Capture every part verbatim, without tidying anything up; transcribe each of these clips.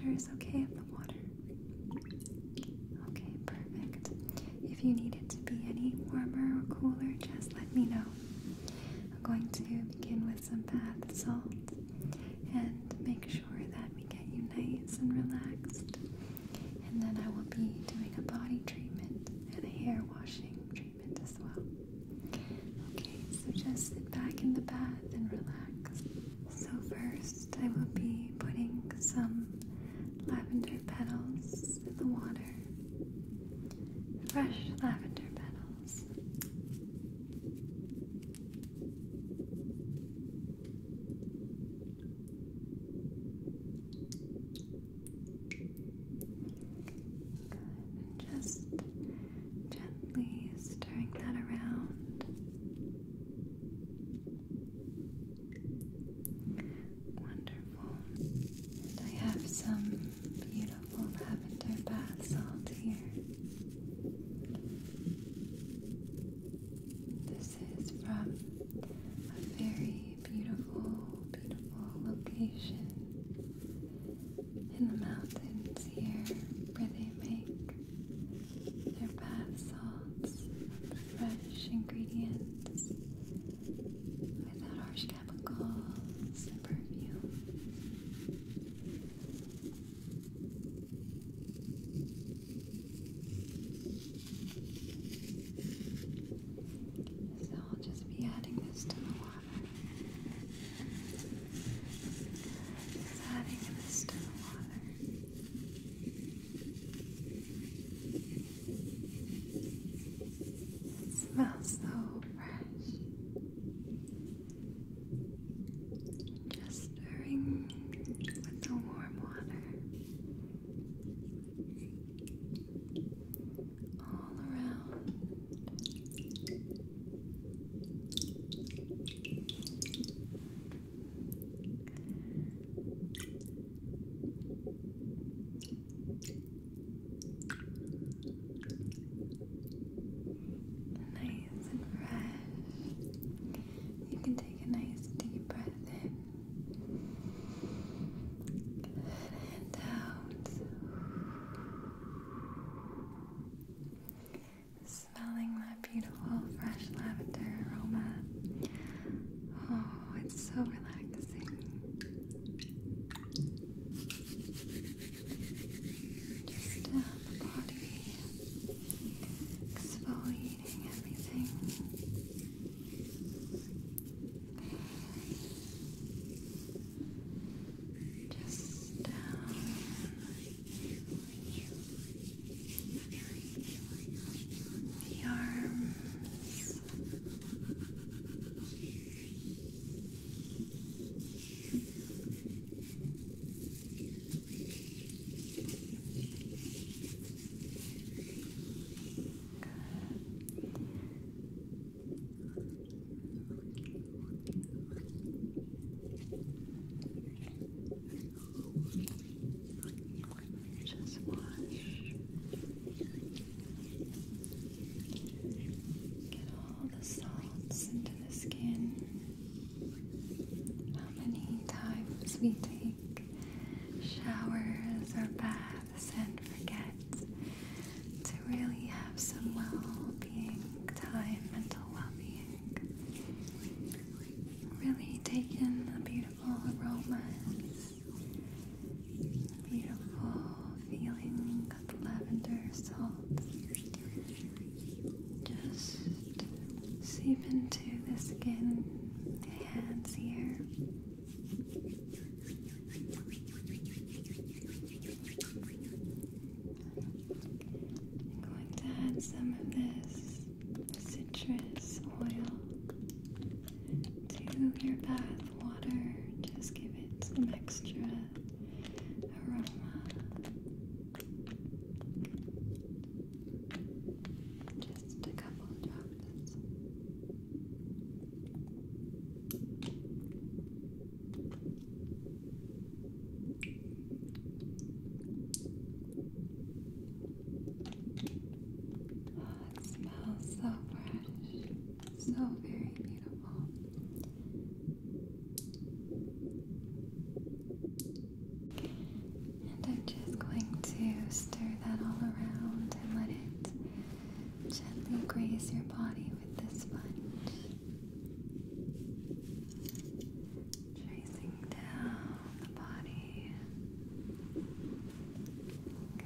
temperature is okay of the water? Okay, perfect. If you need it to be any warmer or cooler, just let me know. I'm going to begin with some bath salt and make sure that we get you nice and relaxed. And then I will be doing a body treatment and a hair washing treatment as well. Okay, so just sit back in the bath and relax. So first I will be putting some lavender petals in the water. Fresh lavender petals. Good. And just gently stirring that around. Wonderful. And I have some beautiful lavender bath salt here. This is from a very beautiful, beautiful location in the mountains here where they make their bath salts, fresh ingredients without harsh chemicals and perfume. So I'll just be adding this to the water. Just adding this to the water. It smells so fresh. Just stirring with the warm water all around. Nice and fresh. You can take a nice deep breath in and out. Smelling that beautiful fresh lavender aroma. Oh, it's so relaxing. Just down the body, exfoliating everything. Just down the arms. Just wash. Get all the salts into the skin. How many times we take showers or baths and forget to really have some well-being time, mental well-being. Really take in the beautiful aromas, beautiful feeling of the lavender salt. Just seep into the skin, the hands here. I'm going to add some of this citrus oil to your bath water. Just give it some extra aroma. Just a couple drops. Oh, it smells so fresh, so very beautiful. And I moisturize your body with this sponge. Tracing down the body. Good.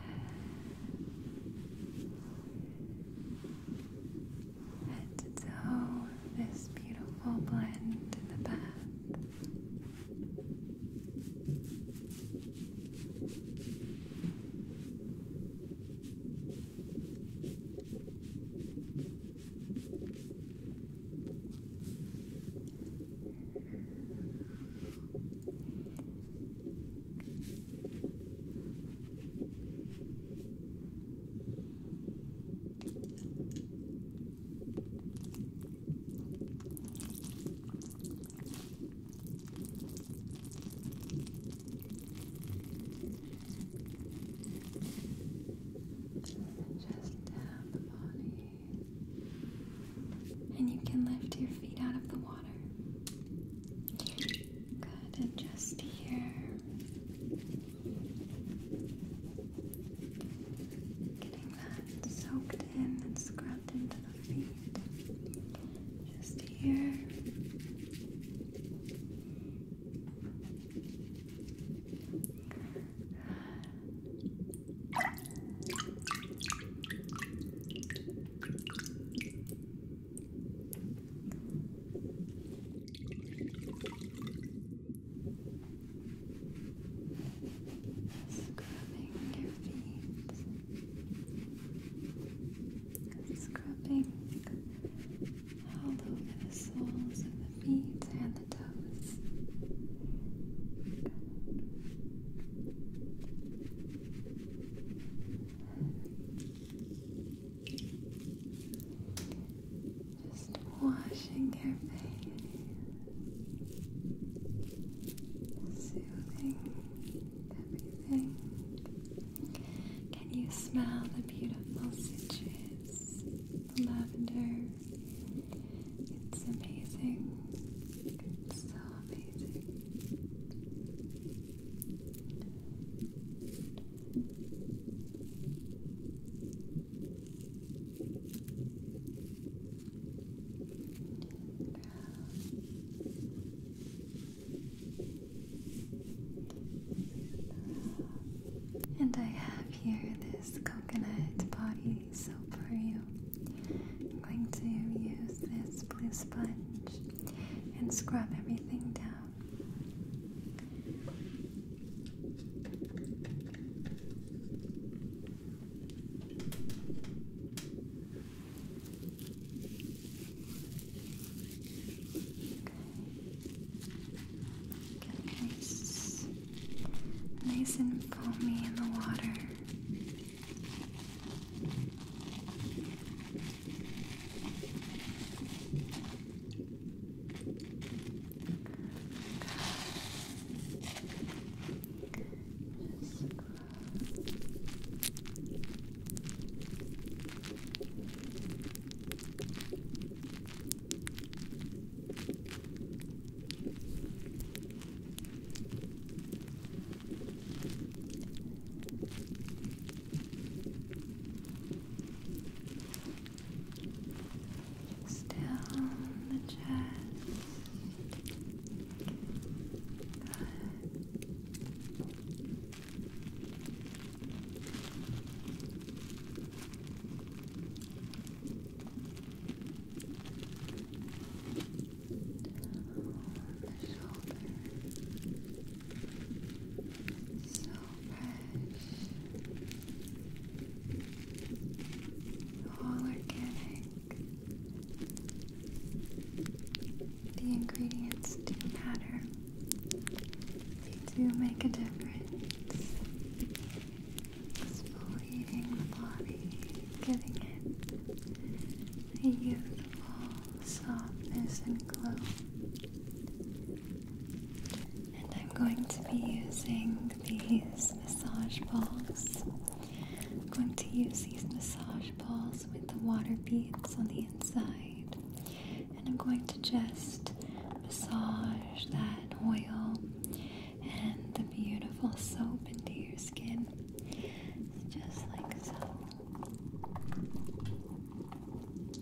Head to toe, this beautiful blend in the bath. Just down the body. And you can lift your feet out of the water. Good, and just here. Getting that soaked in and scrubbed into the feet. Just here. Scrubbing your feet, scrubbing all over the soles of the feet and the toes. Just washing your face, soothing everything. Can you smell the beautiful citrus, the lavender? It's amazing. It's so amazing. And I have here this coconut body soap for you. I'm going to use this blue sponge and scrub everything down. Get nice, nice and foamy in the water. The ingredients do matter. They do make a difference. Exfoliating the body, giving it a youthful softness and glow. And I'm going to be using these massage balls. I'm going to use these massage balls with the water beads on the inside. And I'm going to just massage that oil and the beautiful soap into your skin, just like so.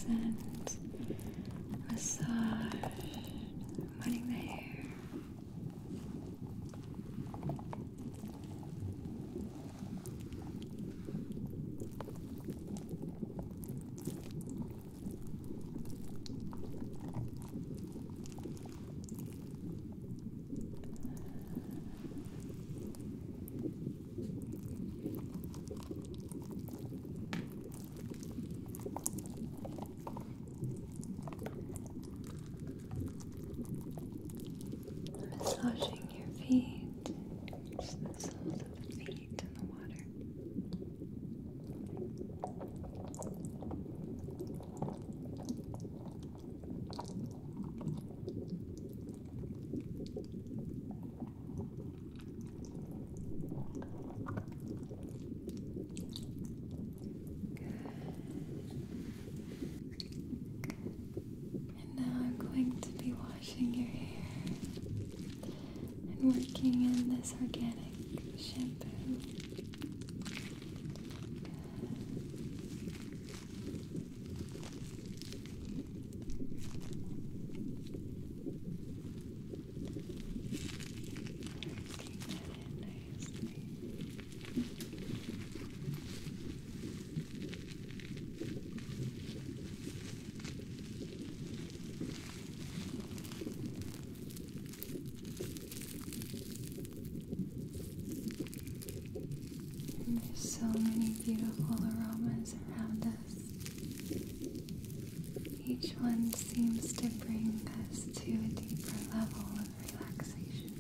and massage, wetting the hair. Massaging your feet, just the soles of the feet in the water. And now I'm going to be washing your hair and working in this organic shampoo. There's so many beautiful aromas around us. Each one seems to bring us to a deeper level of relaxation.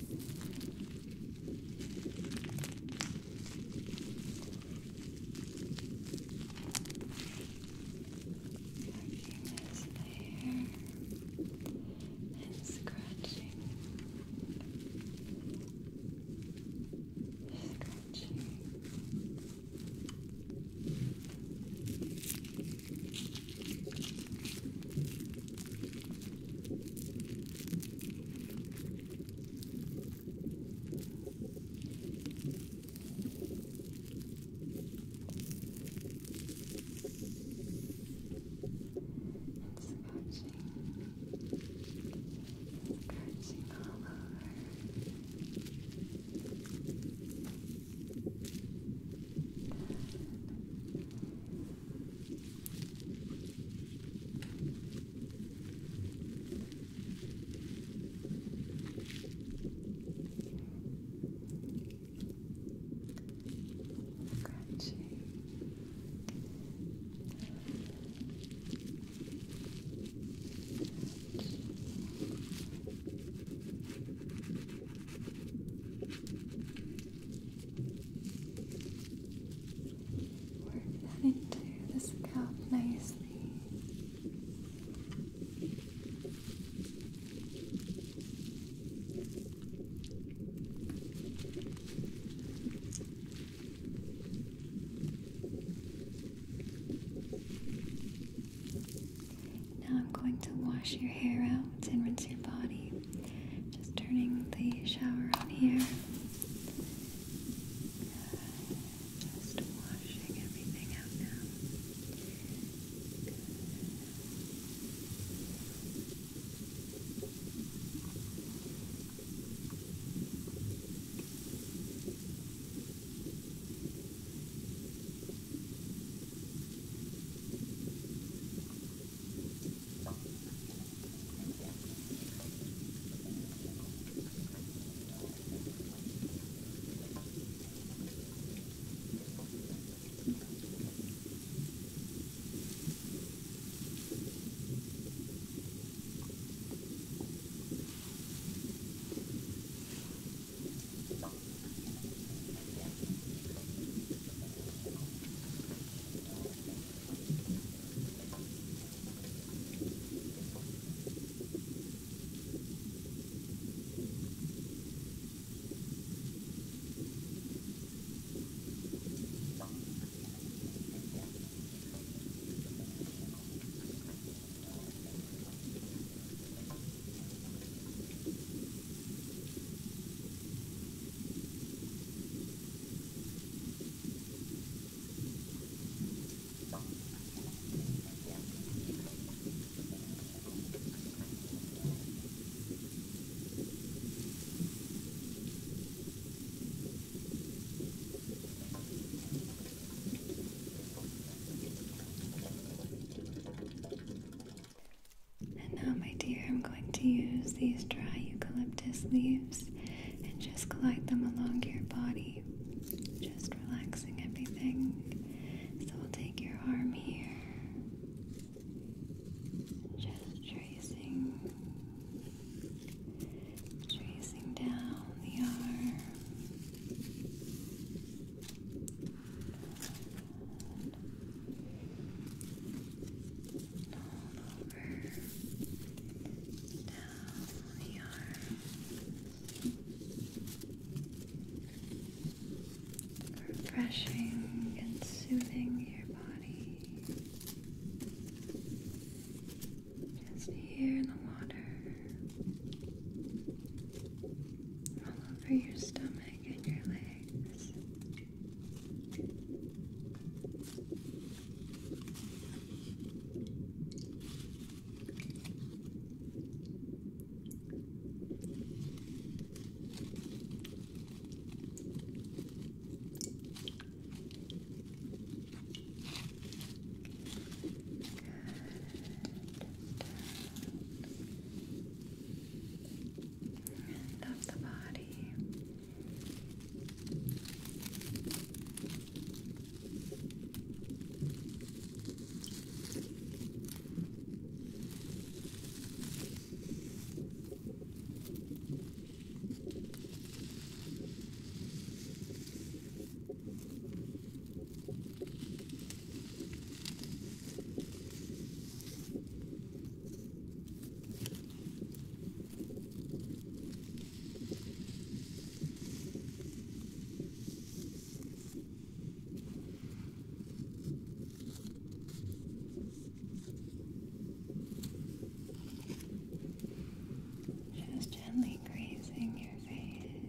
Working this hair and scratching. Scratching. Scratching all over. Scratching. Work that into the scalp nicely. Now I'm going to wash your hair out and rinse your body. Just turning the shower on here. Just washing everything out now. use these dry eucalyptus leaves and just glide them along your body, just relaxing everything. So we'll take your arm here, just tracing, tracing down the arm. Refreshing and soothing your body. Just here in the water, all over your stomach and your legs. Of the body. Just gently grazing your face,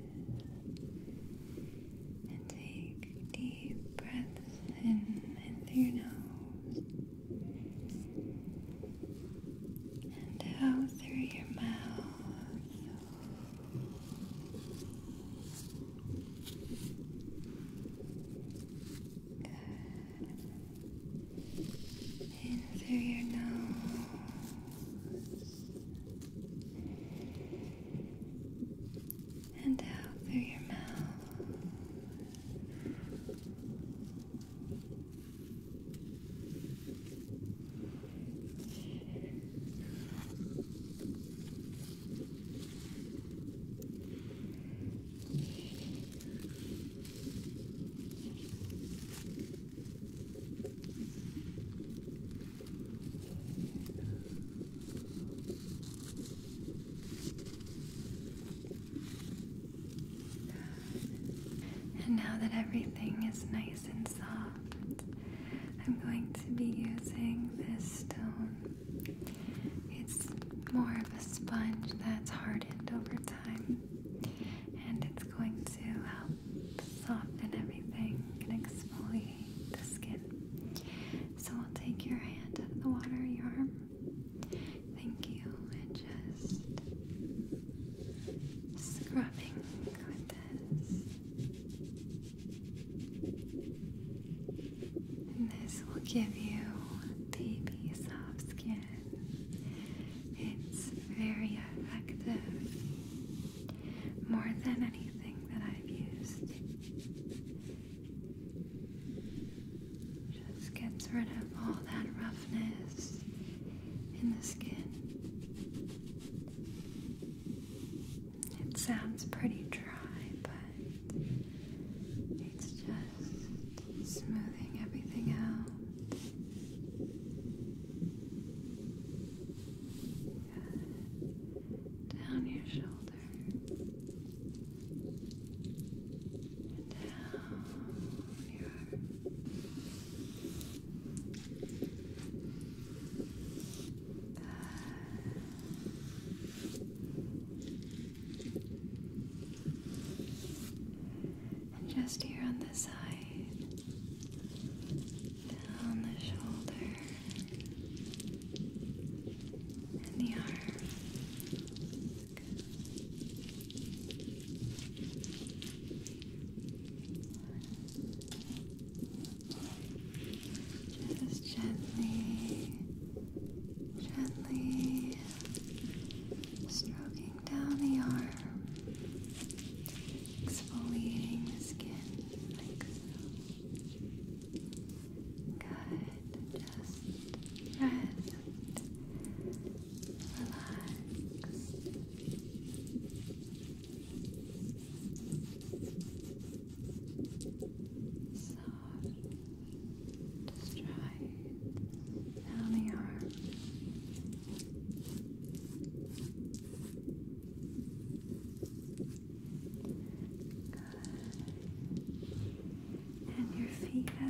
and take deep breaths in and through your nose and out through your mouth. In through your nose and out through your mouth. And now that everything is nice and soft, I'm going to be using this stone. It's more of a sponge that's hardened over time, and it's going to help soften everything and exfoliate the skin. So I'll take your hand out of the water, your arm. Thank you, and just scrubbing with this. And this will give you baby soft skin. It's very effective, more than anything that I've used. Just gets rid of all that roughness in the skin. It sounds pretty dry, but it's just smoothing everything out. Down your shoulder, and down your arm. And just here on the side, down the shoulder, and the arm. Just gently, gently stroking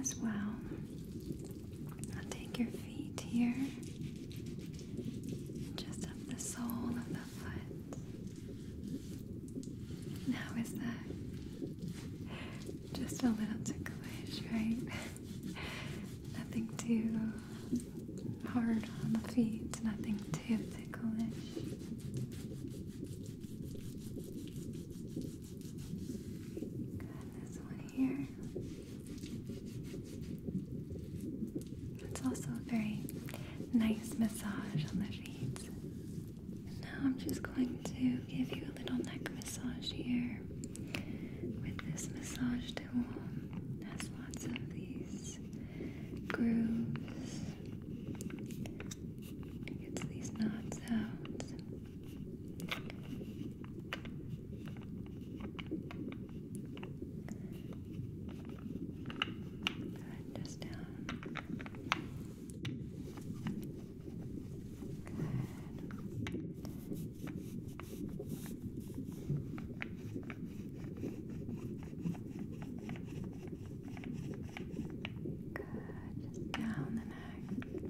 as well. I'll take your feet here, just up the sole of the foot. Now is that just a little ticklish, right? Nothing too hard on the feet, nothing too ticklish. Good, this one here. It's also a very nice massage on the feet. And now I'm just going to give you a little neck massage here with this massage tool. It has lots of these grooves. It gets these knots out. Good, just down. Down the neck,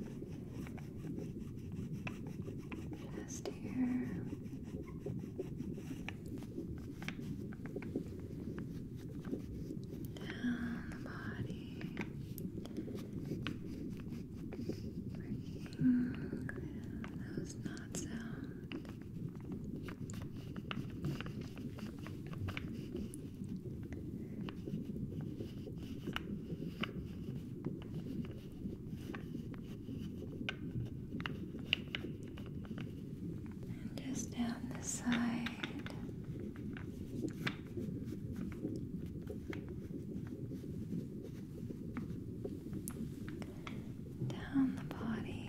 just here, down the body, working those knots out. Just down the side. Down the body.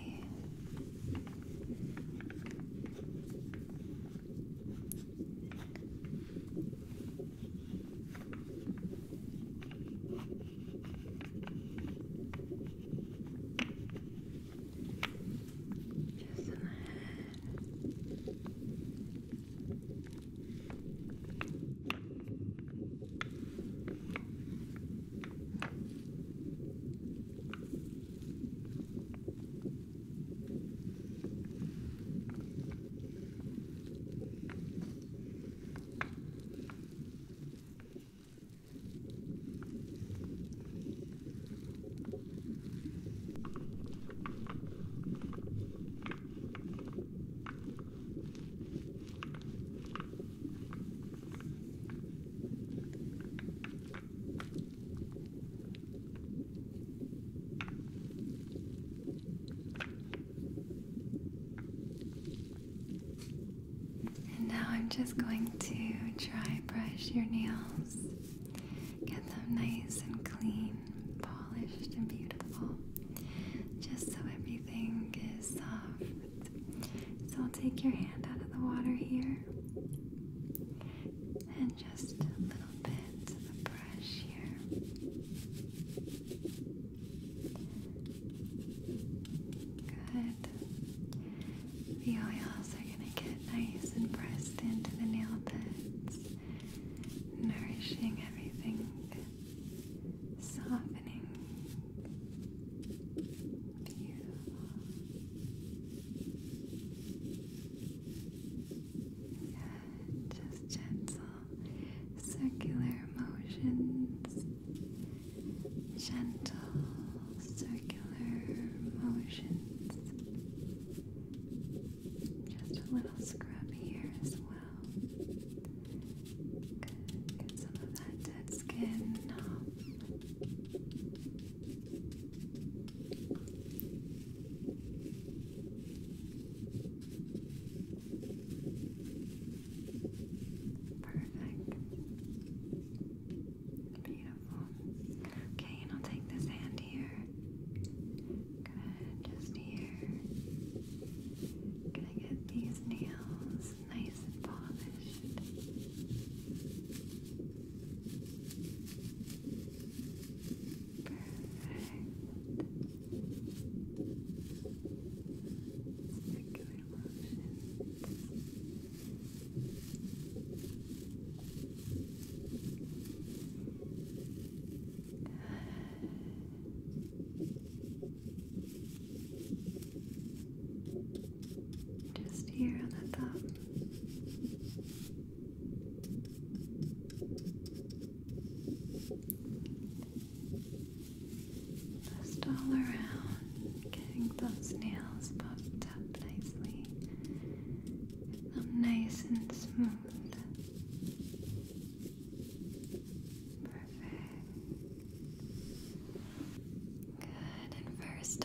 Just in the head. And now I'm just going to dry brush your nails. Get them nice and clean, polished and beautiful. Just so everything is soft. So I'll take your hand out of the water here. And just a little bit of a brush here. Good. The oils are going to get nice and pressed into the nail beds, nourishing everything, softening. Beautiful. Good. Just gentle, circular motions. Gentle, circular motions. Just a little scrub here as well. Good. Get some of that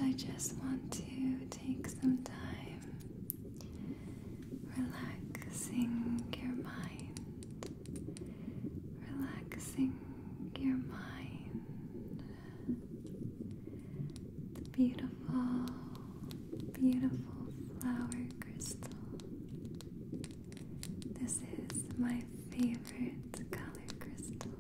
I just want to take some time relaxing your mind, relaxing your mind. The beautiful, beautiful flower crystal. This is my favorite color crystal.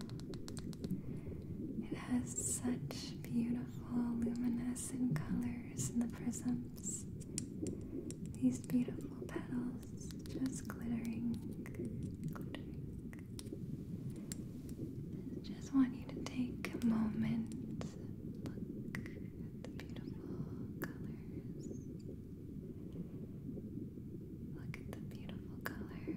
It has such beautiful luminescent colors in the prisms. These beautiful petals just glittering, glittering. Just want you to take a moment, look at the beautiful colors. Look at the beautiful colors.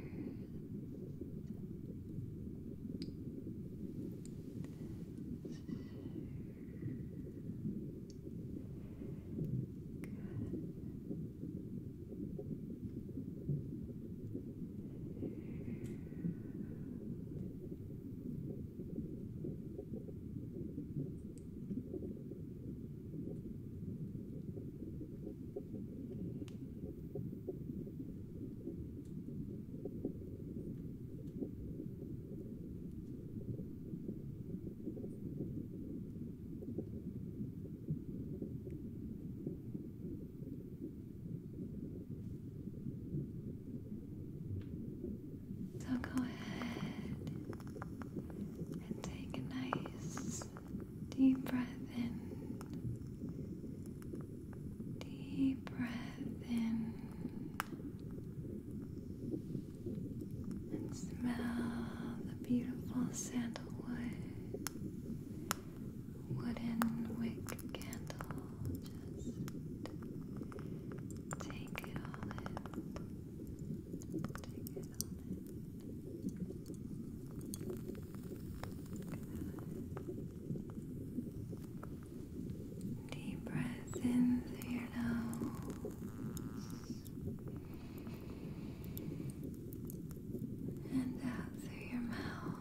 So go ahead and take a nice deep breath in. Deep breath in. And smell the beautiful sandalwood wooden wick candle. Just take it all in. Take it all in. Deep breath in through your nose and out through your mouth.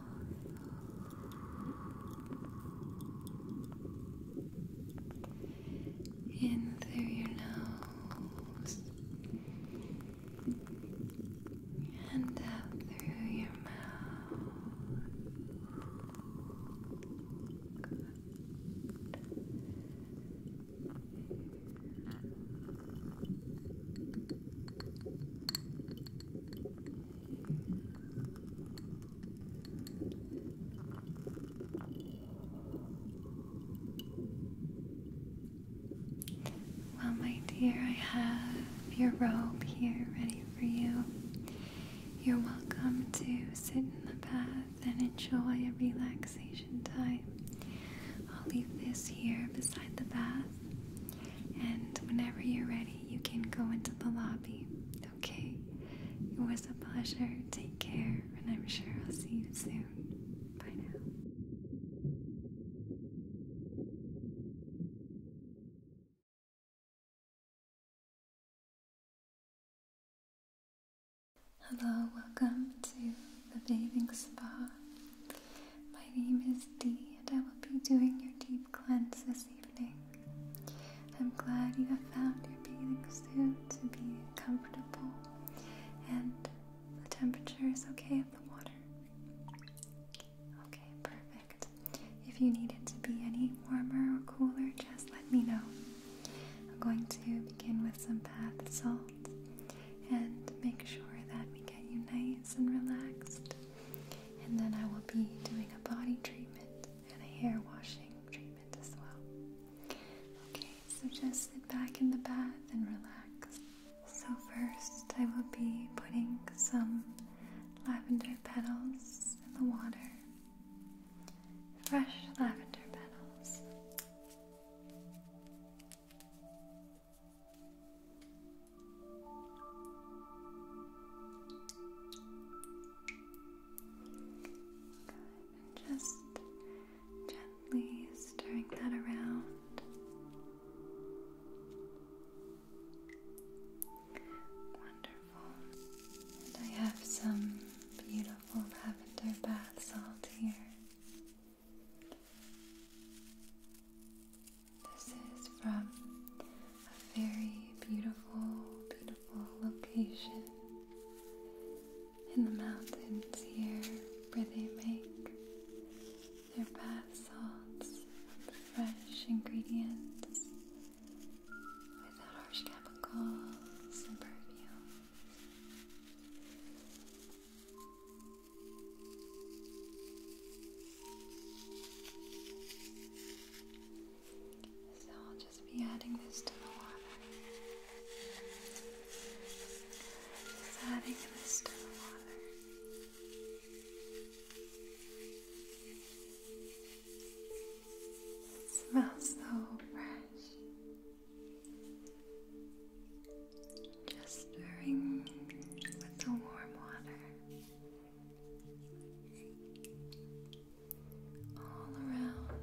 In through your nose and out through your mouth. Well, my dear, I have your robe here ready for you. You're welcome to sit in the bath and enjoy a relaxation time. I'll leave this here beside the bath, and whenever you're ready, you can go into the lobby. Okay? It was a pleasure. Take care, and I'm sure I'll see you soon. Bye now. Hello, welcome to the bathing spa. My name is Dee, and I will be doing your deep cleanse this evening. I'm glad you have found your bathing suit to be comfortable and the temperature is okay of the water. Okay, perfect. If you need it to be any warmer or cooler, just let me know. I'm going to begin with some bath salt and make sure that we get you nice and relaxed. And then I will be doing a body treatment and a hair washing treatment as well. Okay, so just sit back in the bath and relax. So first I will be putting some lavender petals in the water. Fresh lavender petals. And just gently stirring that around. Wonderful. And I have some beautiful lavender bath salt here. your bath salts, fresh ingredients, without harsh chemicals and perfumes. So I'll just be adding this to the water. Just adding this to the water. It smells so fresh. Just stirring with the warm water all around.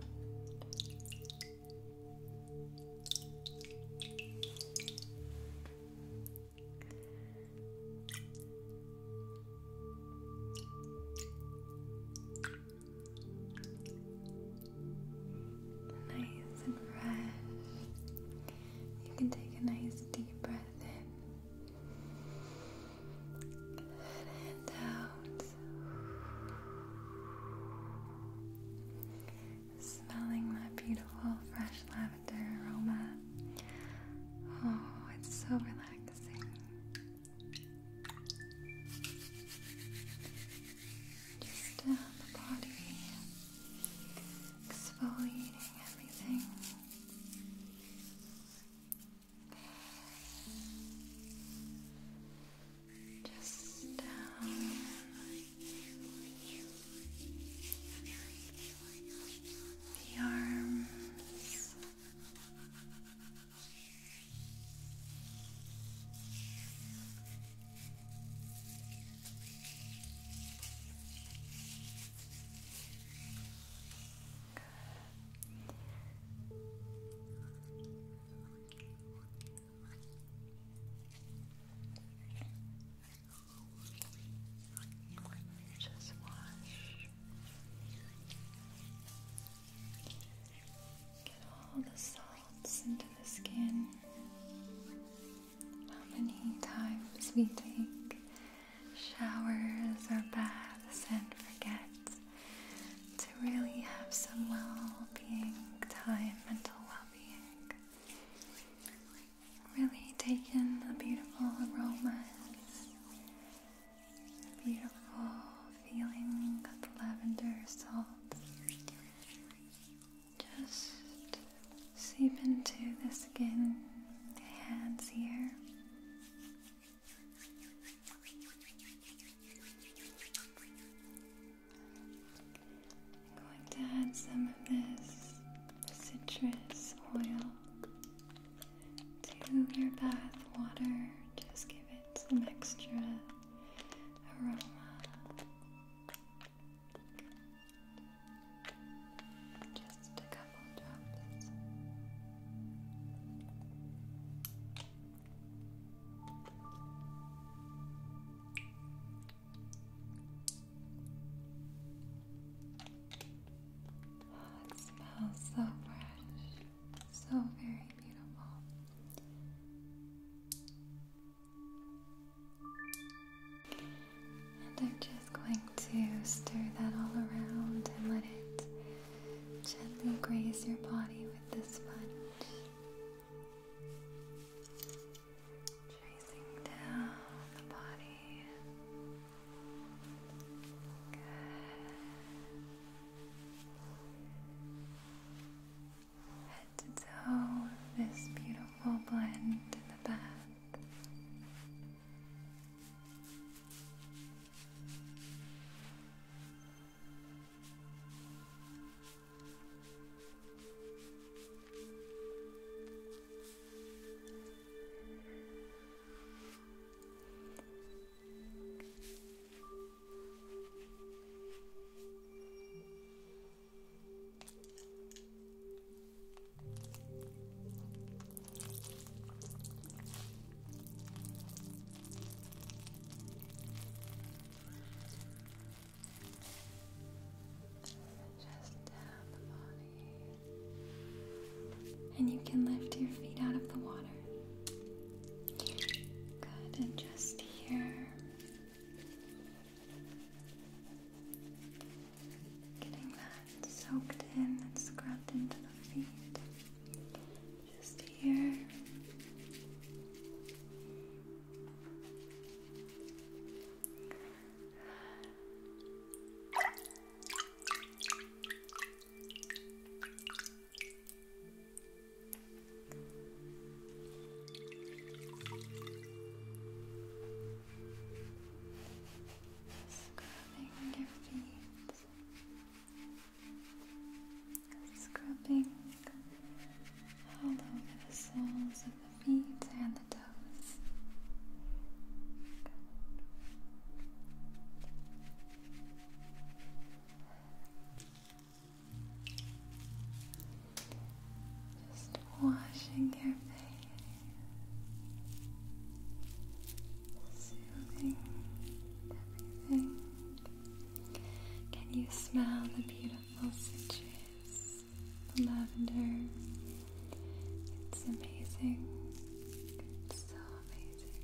Nice and fresh. You can take a nice deep breath in and out. Smelling that beautiful fresh lavender aroma. Oh, it's so relaxing. Just down the body, exfoliating everything. Just down the arms. Just wash. Get all the salts into the skin. How many times we take showers or baths and forget to really have some well-being time, mental well-being. Really take in the beautiful aromas, beautiful feeling of the lavender salt. Just seep into the skin, the hands here. I'm going to add some of this citrus oil to your bath water. Just give it some extra aroma. Just a couple drops. Oh, it smells so fresh, so very beautiful. And I'm just going to stir that all around and let it gently graze your body with the sponge. Tracing down the body. Good. Head to toe, this beautiful blend in the bath. And you can lift your feet out of the water. Good, and just here, getting that soak soaked in and scrubbed into the feet. Just here. Scrubbing your feet, scrubbing all over the soles of the feet and the toes. Just washing your face, soothing everything. Can you smell the beautiful citrus, the lavender? It's amazing. It's so amazing.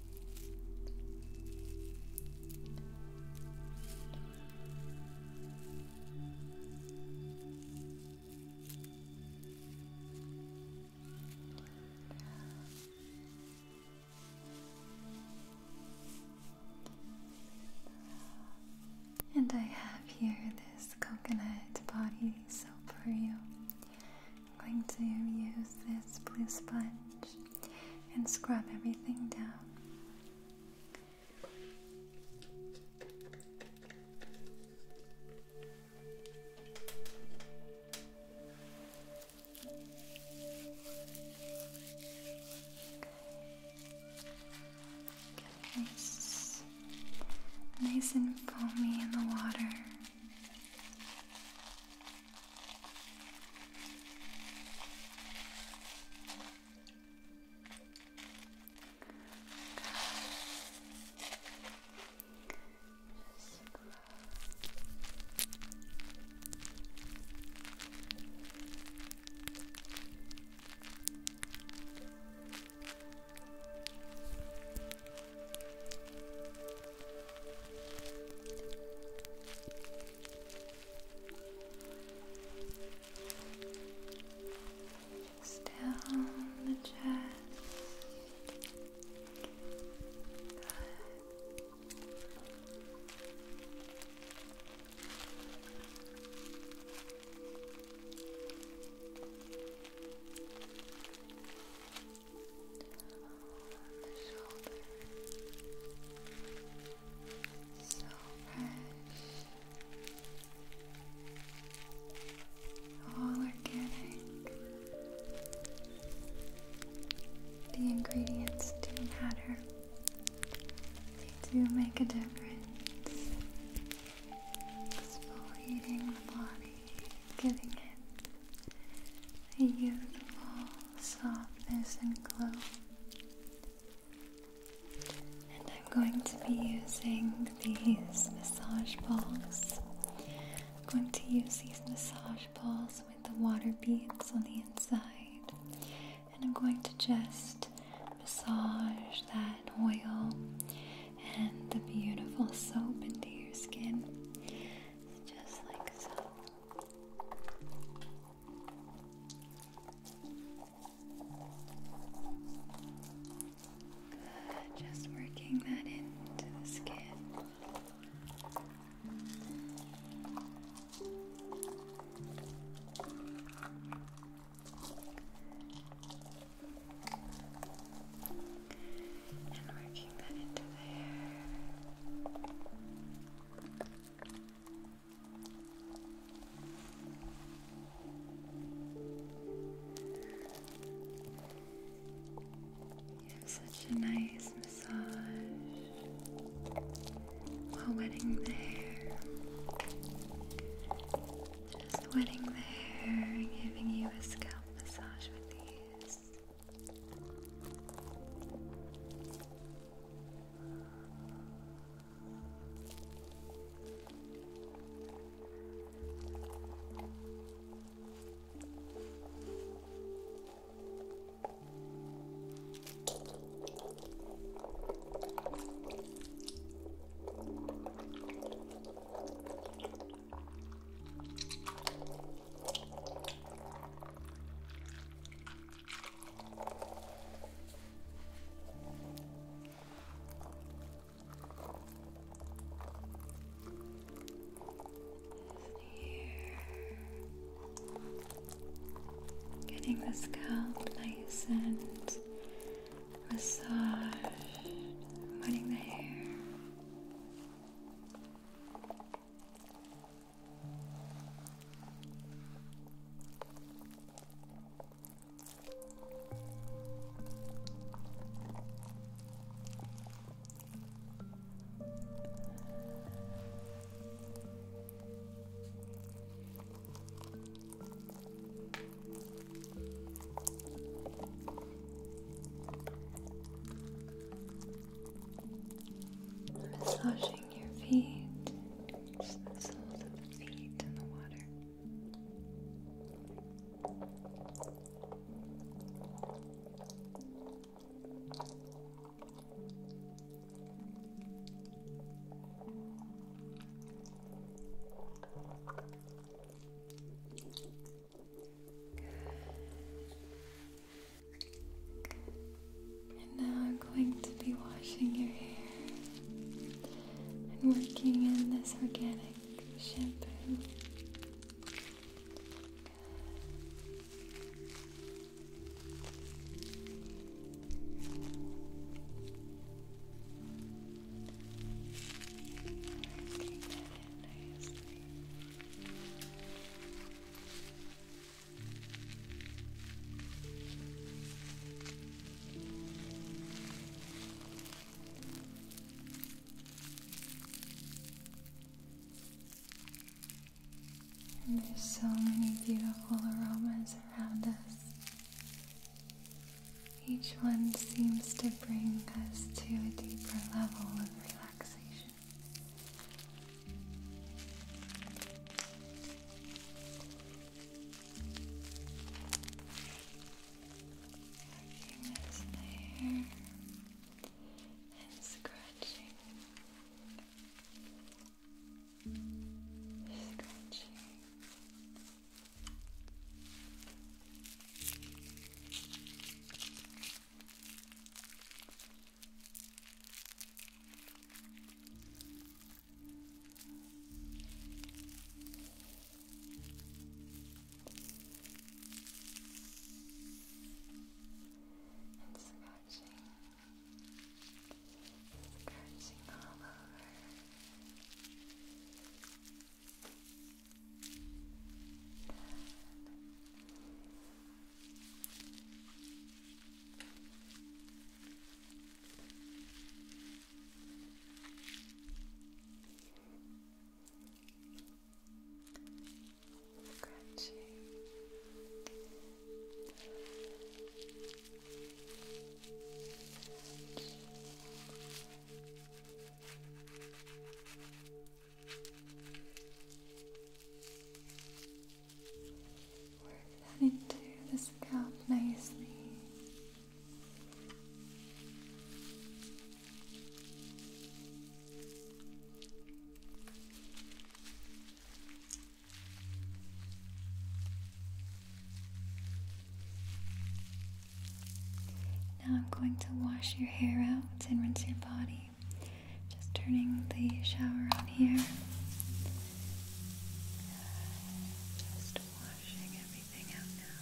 And I have here this coconut body soap for you. I'm going to use this blue sponge and scrub everything down. Get nice, nice and foamy in the water. Down the chest. The shoulder. So fresh. All organic. The ingredients do matter. They do make a difference. Exfoliating the body, giving it a youthful softness and glow. And I'm going to be using these massage balls. I'm going to use these massage balls with the water beads on the inside. And I'm going to just massage that oil and the beautiful soap into your skin, just like so. Good, just working that into the skin. Such a nice massage while wetting the hair. Just wetting the hair, giving you a scalp massage with these. getting the scalp nice and massaged, wetting the hair. Massaging your feet, just the soles of the feet in the water. And now I'm going to be washing your hair and working in this organic shampoo. Working that in nicely. And there's so many beautiful aromas around us. Each one seems to bring us to a deeper level of relaxation. Working this layer and scratching. Scratching. And scratching. Scratching all over. Scratching. Work that into the scalp nicely. Now I'm going to wash your hair out and rinse your body. Just turning the shower on here. Just washing everything out now.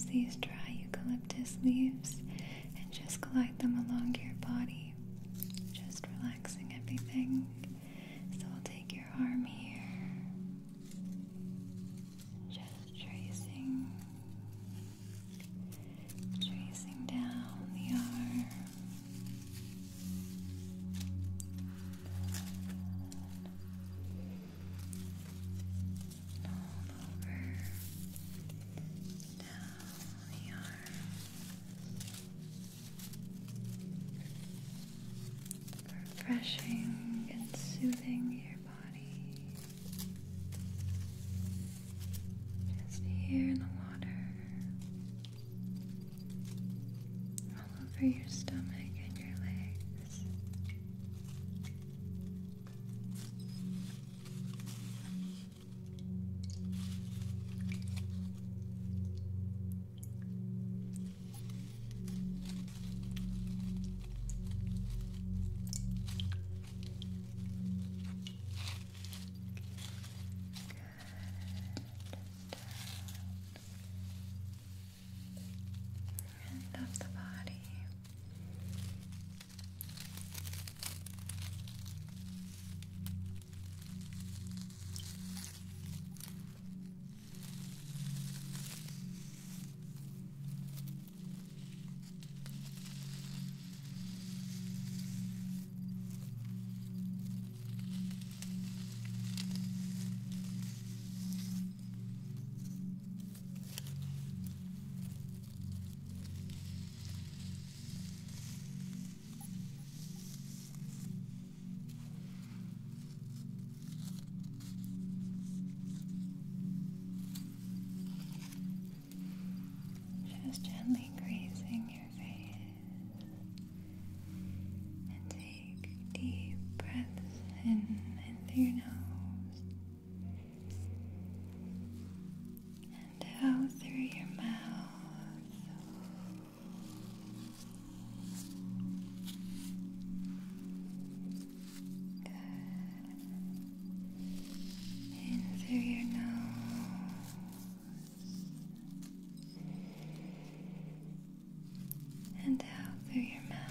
these dry eucalyptus leaves and just glide them along your body, just relaxing everything. So I'll take your arm here, just tracing, tracing down the arm. Refreshing and soothing your body. Just here in the water, all over your stomach and your legs. Of the body. Just gently grazing your face, and take deep breaths in and through your nose and out through your mouth. Good. In through your nose. And out through your mouth.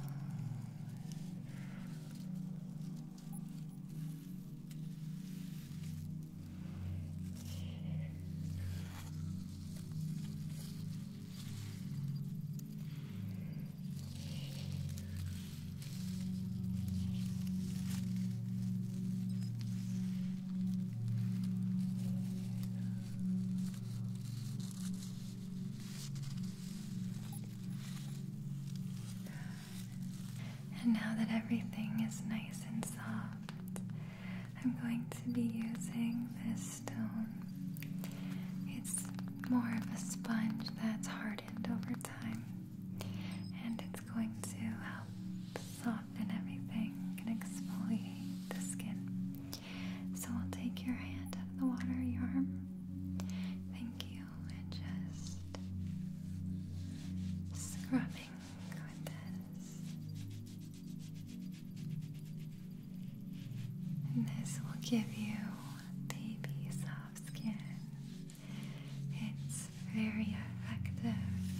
And now that everything is nice and soft, I'm going to be using this stone. It's more of a sponge that's hardened over time, and it's going to help soften everything and exfoliate the skin. So I'll take your hand out of the water, your arm. Thank you, and just scrubbing. And this will give you baby soft skin. It's very effective,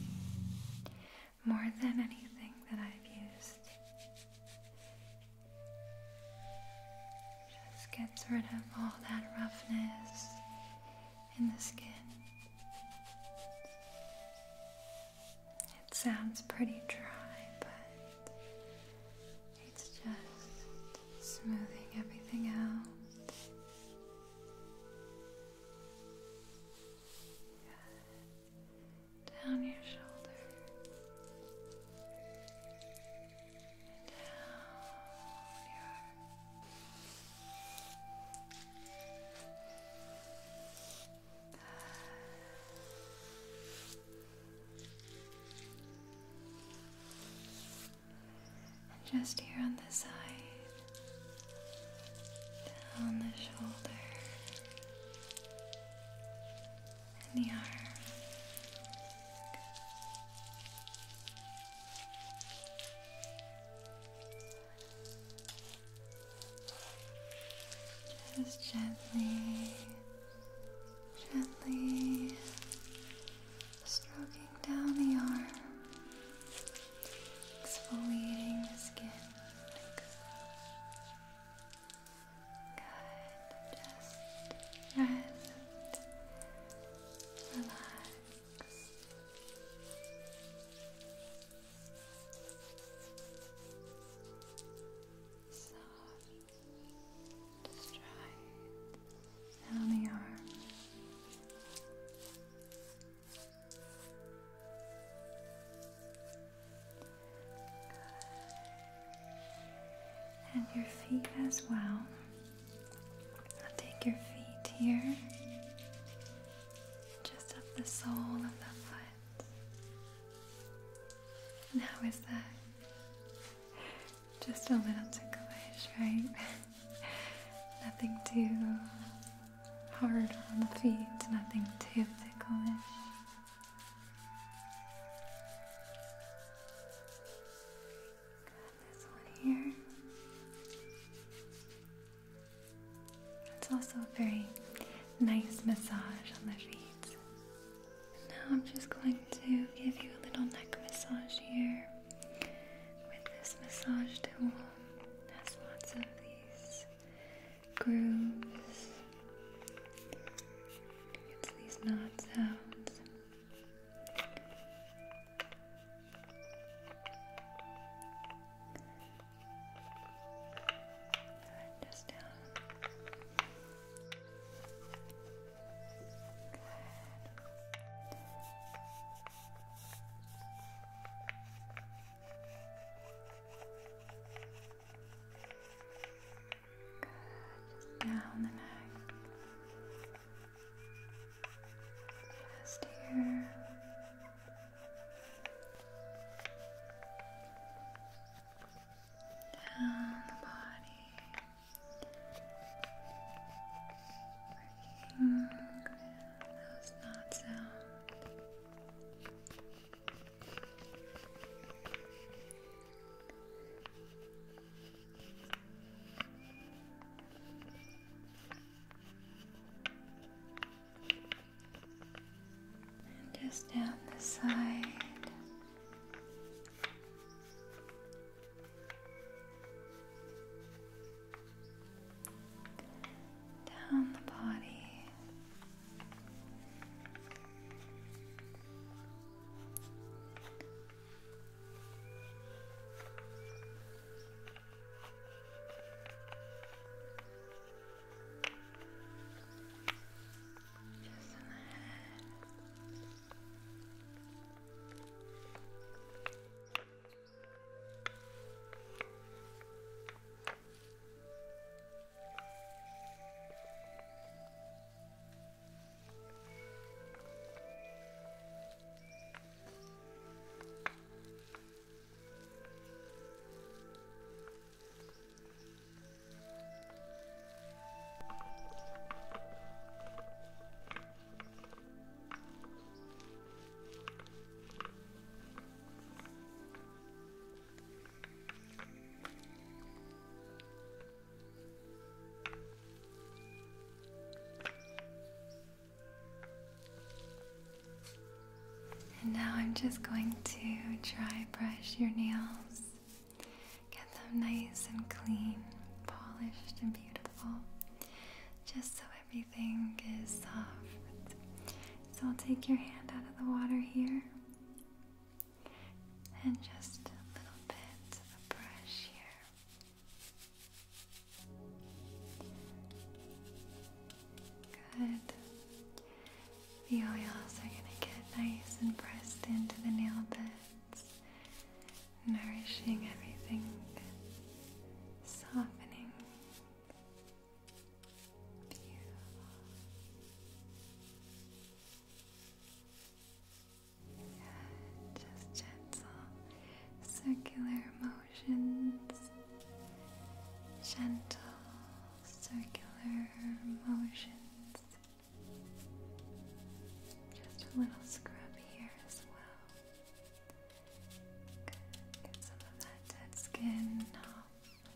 more than anything that I've used. Just gets rid of all that roughness in the skin. It sounds pretty dry, but it's just smoothing everything out. Down your shoulder. And down your arm. And just here on this side. On the shoulder and the arm. Just gently, gently stroking as well. I'll take your feet here, just up the sole of the foot. And how is that? Just a little ticklish, right? Nothing too hard on the feet, nothing too ticklish. Got this one here. It's also a very nice massage on the feet. Now I'm just going to give you a little neck massage here with this massage tool. It has lots of these grooves. It's these knot sounds. Just down. Down the neck, just here, down the body, working those knots out. Just down the side. Down the body. Just on the head. And now I'm just going to dry brush your nails, get them nice and clean, polished and beautiful, just so everything is soft. So I'll take your hand out of the water here, and just a little bit of a brush here. Good. The oils are going to get nice and pressed into the nail beds, nourishing everything, softening. Beautiful. Good. Just gentle, circular motions. Gentle, circular motions. Just a little scrub here as well. Good. Get some of that dead skin off.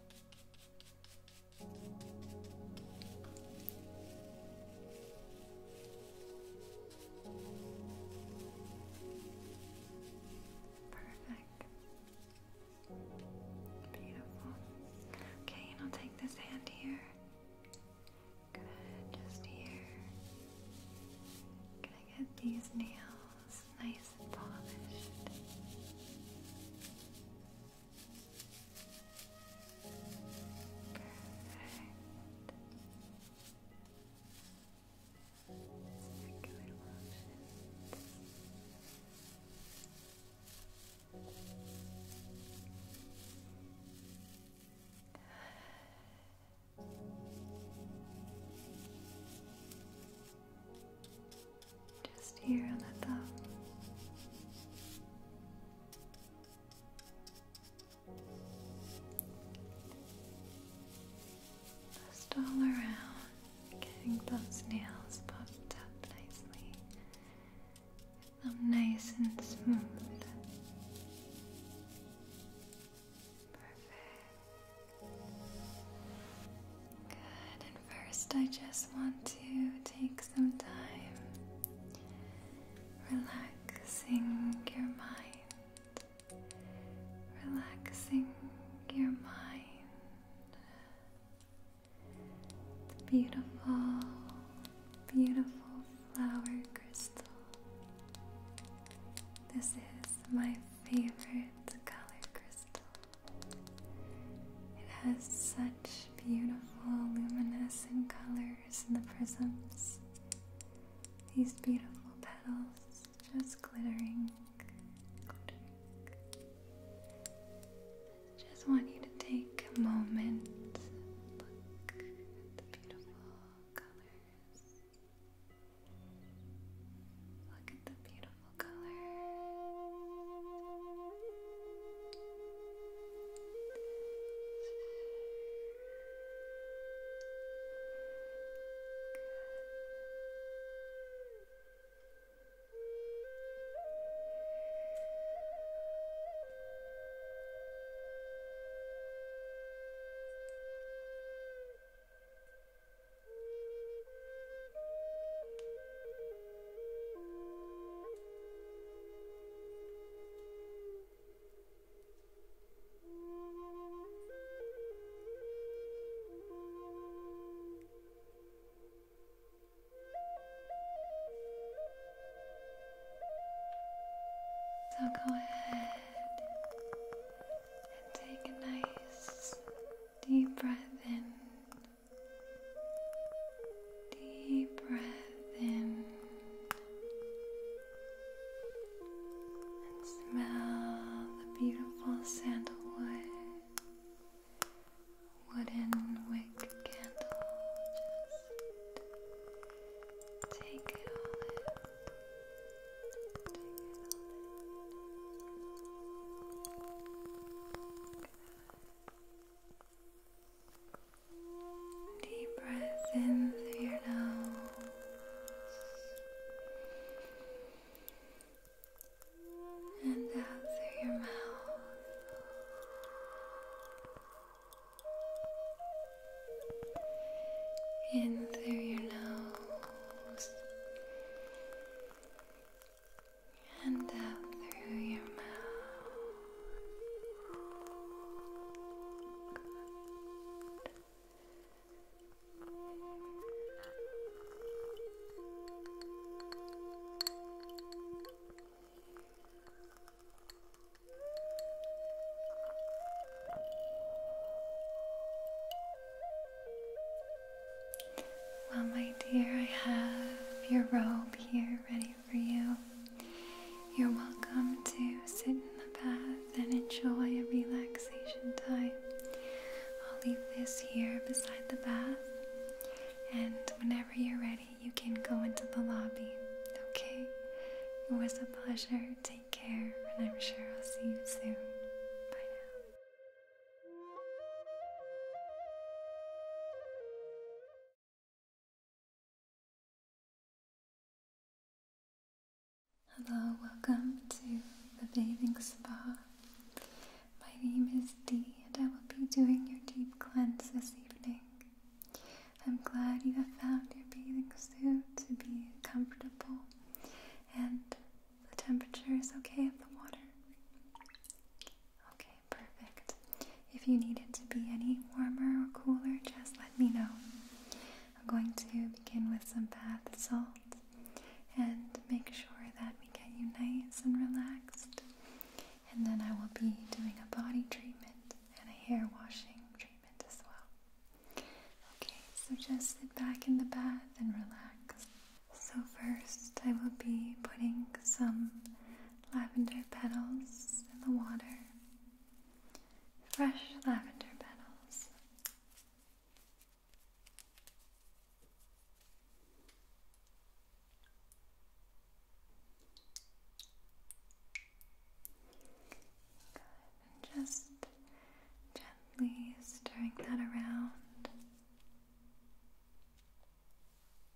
Perfect. Beautiful. Okay, and I'll take this hand here. Good, just here. Gonna get these nails those nails puffed up nicely. Get them nice and smooth. Perfect. Good. And first, I just want to take some time relaxing your mind. Relaxing your mind. The beautiful, beautiful flower crystal. This is my favorite color crystal. It has such beautiful luminescent colors in the prisms. These beautiful petals just glittering. Just want you to take a moment, look at the beautiful colors. Look at the beautiful colors. So go ahead and take a nice deep breath in. Deep breath in. And smell the beautiful sandalwood wooden wick candle. Just take it all in. Deep breath in through your nose and out through your mouth. In through your nose and out through your mouth. Well, my dear, I have your robe here ready for you. You're welcome to sit in the bath and enjoy a relaxation time. I'll leave this here beside the bath, and whenever you're ready, you can go into the lobby, okay? It was a pleasure. Take care, and I'm sure I'll see you soon. Bye now. Hello, welcome to the bathing spa. My name is Dee, and I will be doing your deep cleanse this evening. I'm glad you have found your bathing suit to be comfortable and the temperature is okay of the water. Okay, perfect. If you need it to be any warmer or cooler, just let me know. I'm going to begin with some bath salt and make sure that we get you nice and relaxed. And then I will be doing a body treatment and a hair washing treatment as well. Okay, so just sit back in the bath and relax. So first I will be putting some lavender petals in the water. Fresh lavender petals. And just gently stirring that around.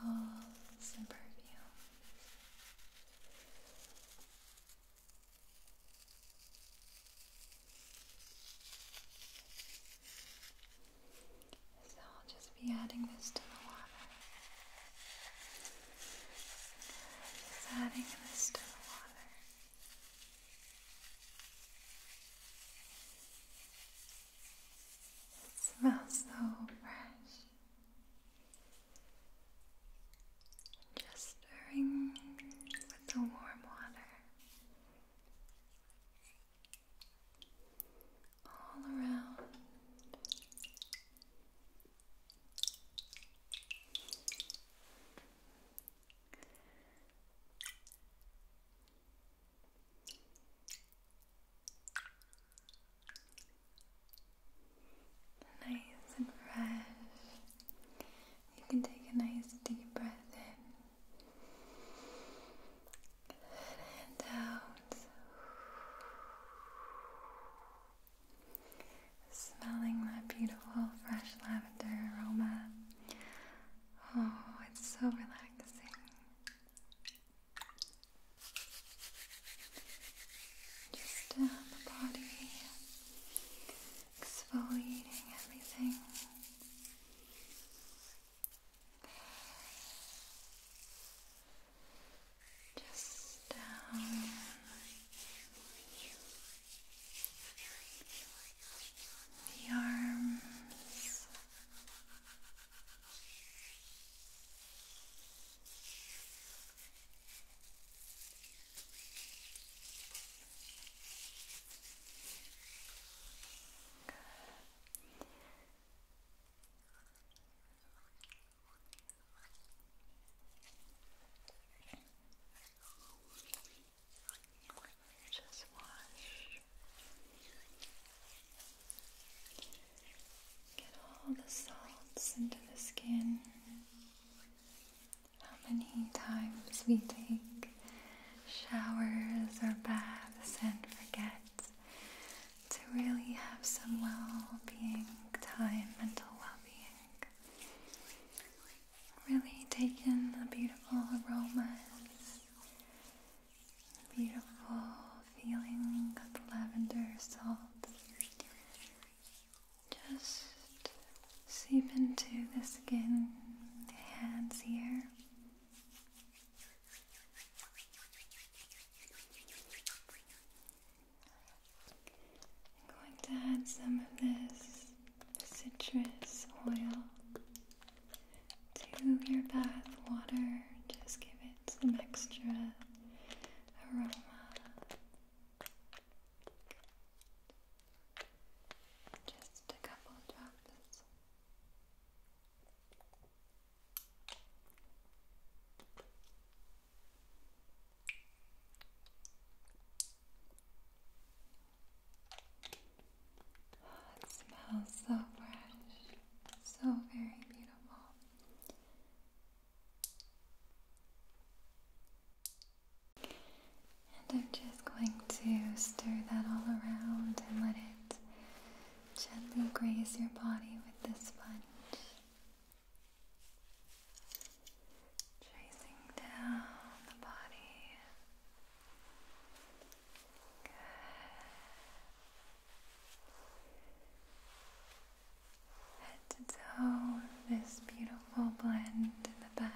pharmaceuticals and perfumes. So I'll just be adding this to the water. Just adding this to the water. It smells so fresh. Just stirring with the warm water all around. Nice and fresh. You can take a nice deep breath in and out. Smelling that beautiful fresh lavender aroma. Oh, it's so relaxing. Just down the body, exfoliating everything. Just down the arms. Just wash. Get all the salts into the skin. How many times we take showers or baths and forget to really have some well-being time, mental well-being. Really take in the beautiful aromas, beautiful feeling of the lavender salt. Just seep into the skin, the hands here. I'm going to add some of this citrus oil to your bath water. Just give it some extra aroma. Just a couple drops. Oh, it smells so fresh, so very beautiful. And I'm just going to stir that all around and let it gently graze your body with the sponge. Tracing down the body. Good. Head to toe, this beautiful blend in the bath.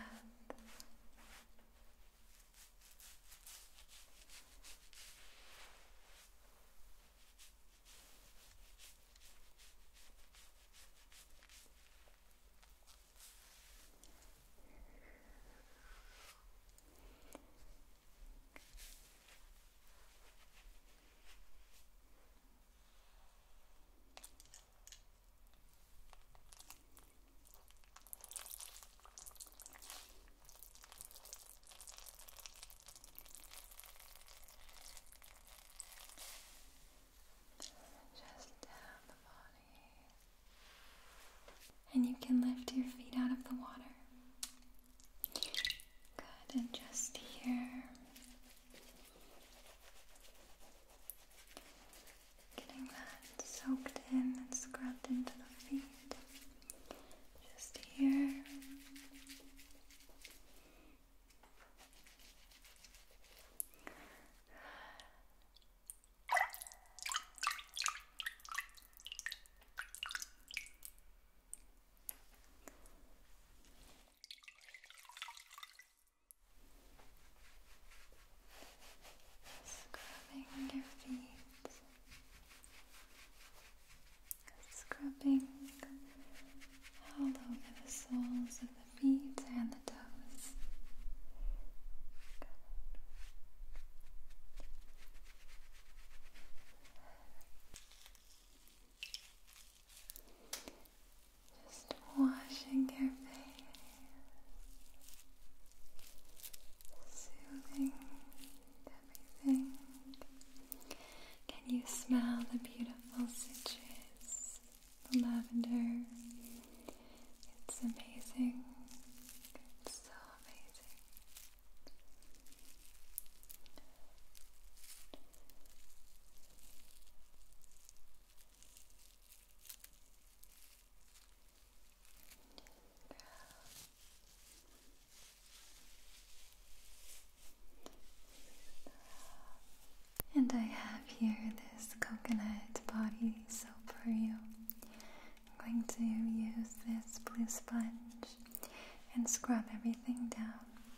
Just down the body. And you can lift your feet out of the water. Good, and just here. Getting that soaked in and scrubbed into the feet. Just here. tops of the feet and the toes. Just washing your face, soothing everything. Can you smell the beautiful citrus, the lavender? It's amazing. It's so amazing. And I have here this coconut body soap for you. I'm going to use this blue sponge and scrub everything down.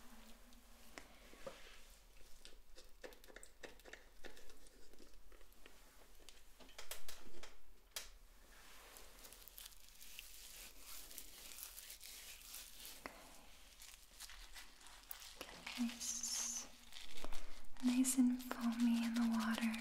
Nice, nice and foamy in the water.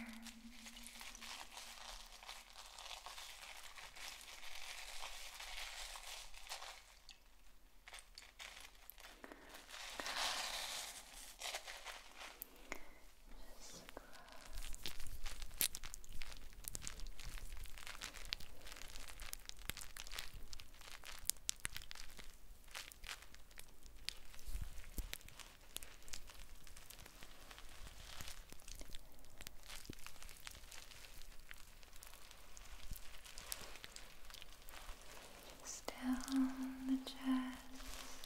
Down the chest.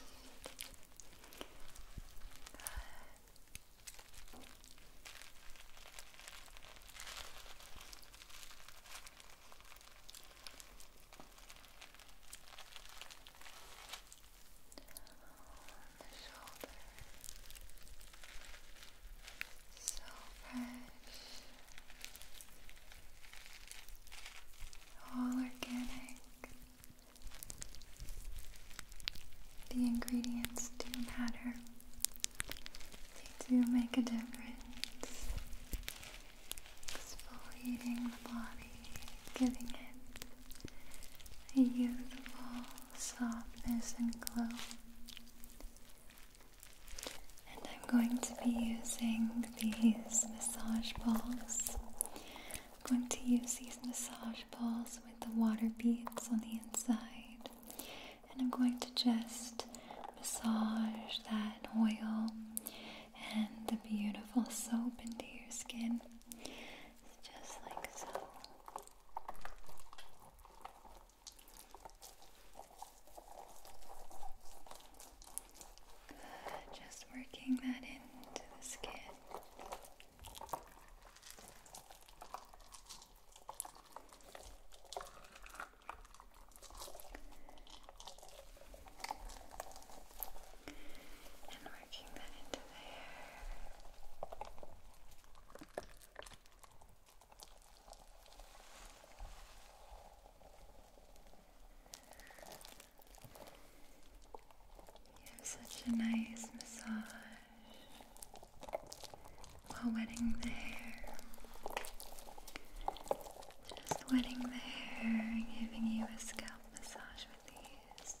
The shoulder. So fresh. All organic. The ingredients do matter. They do make a difference. Exfoliating the body, giving it a youthful softness and glow. And I'm going to be using these massage balls. I'm going to use these massage balls with the water beads on the inside. And I'm going to just massage that oil and the beautiful soap into your skin, just like so. Good, just working that into the skin. Such a nice massage while wetting the hair. Just wetting the hair and giving you a scalp massage with these.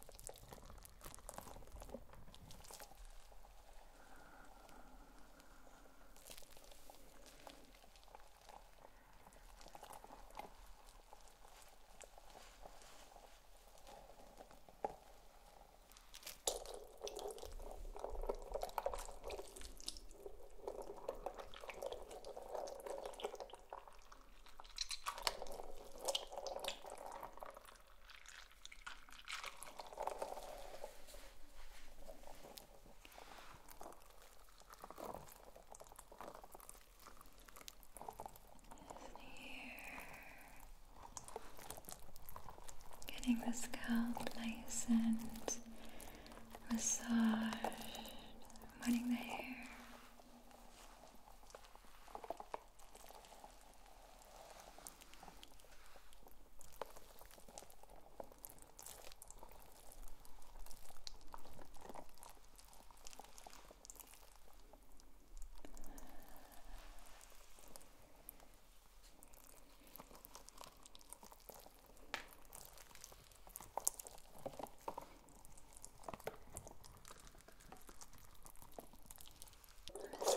Getting the scalp nice and massaged, wetting the hair.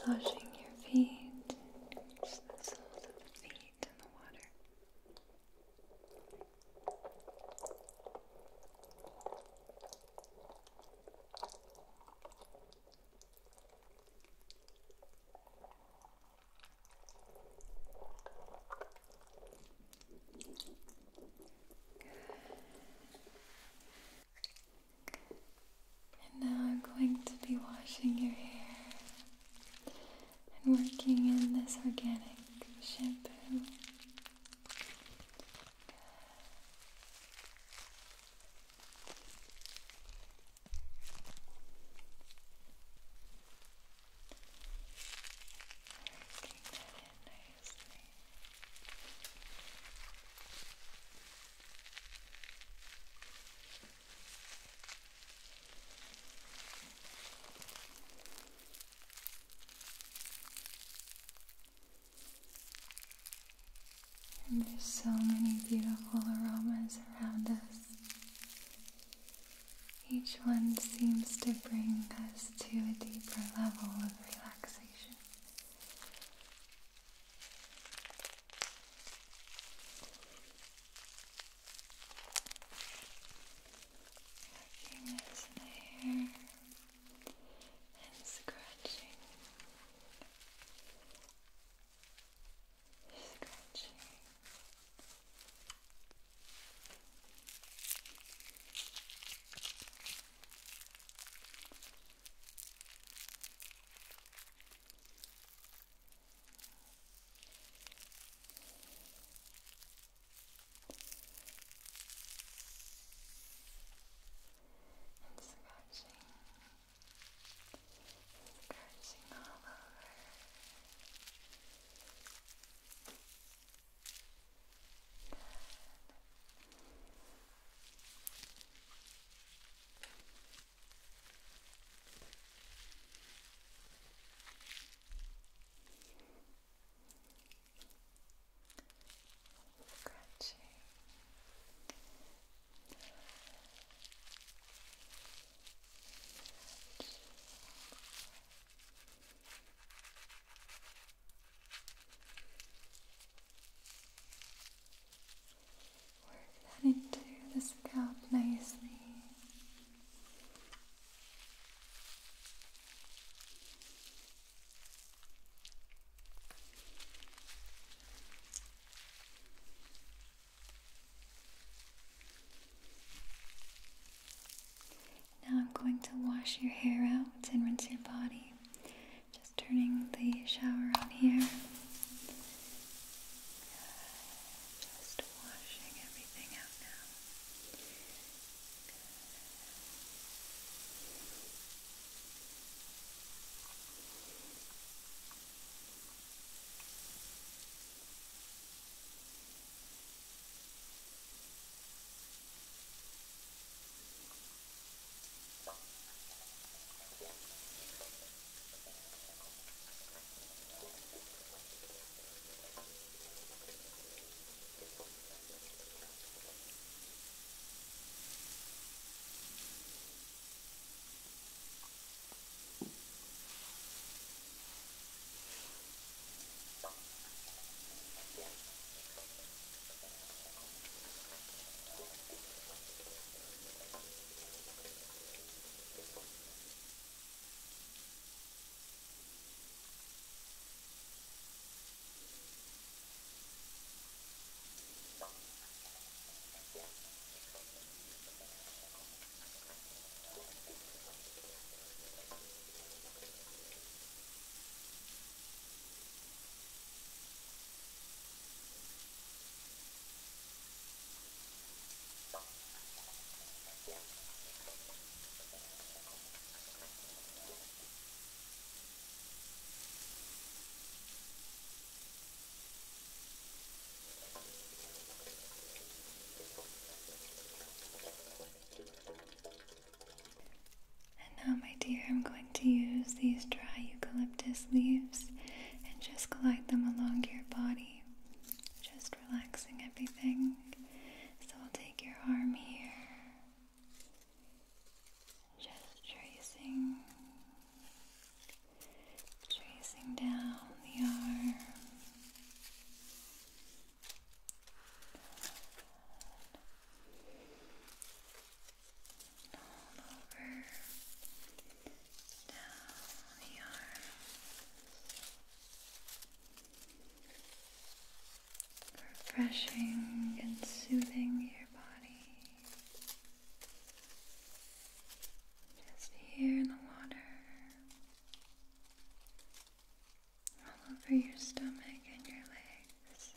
massaging your feet, just the soles of the feet in the water. And now I'm going to be washing your hair and working in this organic shampoo. Working that in nicely. And there's so many beautiful aromas around us. Each one seems to bring us to a deeper level of relaxation. Working this in the hair and scratching. Scratching. And scratching. Scratching all over. Scratching. Work that into the scalp nicely. Now I'm going to wash your hair out and rinse your body. Just turning the shower on here. Just washing everything out now. Now, my dear, I'm going to use these dry eucalyptus leaves and just glide them along your body, just relaxing everything. So I'll take your arm here, just tracing, tracing refreshing and soothing your body. Just here in the water, all over your stomach and your legs.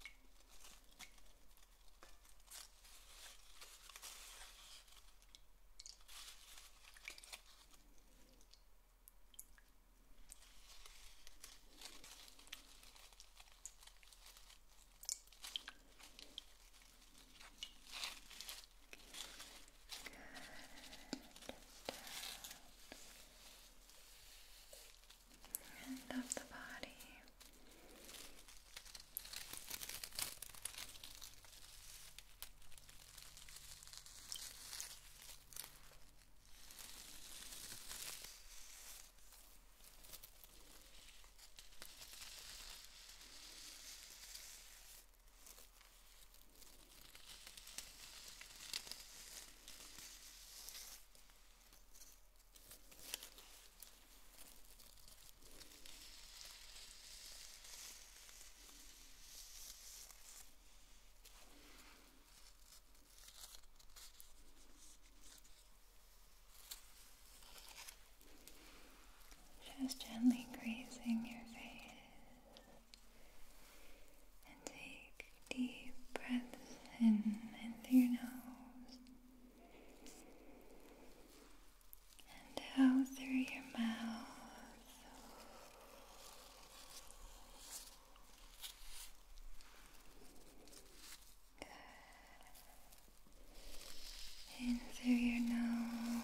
End of the body. Just gently grazing your face, and take deep breaths in and through your nose and out through your mouth. In through your nose